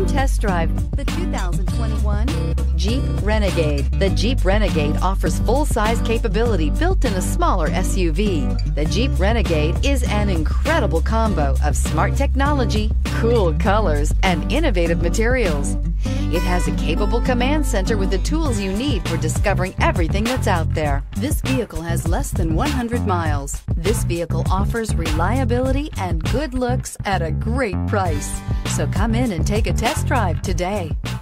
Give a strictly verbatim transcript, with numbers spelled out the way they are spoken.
Come test drive the two thousand twenty-one Jeep Renegade. The Jeep Renegade offers full-size capability built in a smaller S U V. The Jeep Renegade is an incredible combo of smart technology, cool colors, and innovative materials. It has a capable command center with the tools you need for discovering everything that's out there. This vehicle has less than one hundred miles. This vehicle offers reliability and good looks at a great price. So come in and take a test drive today.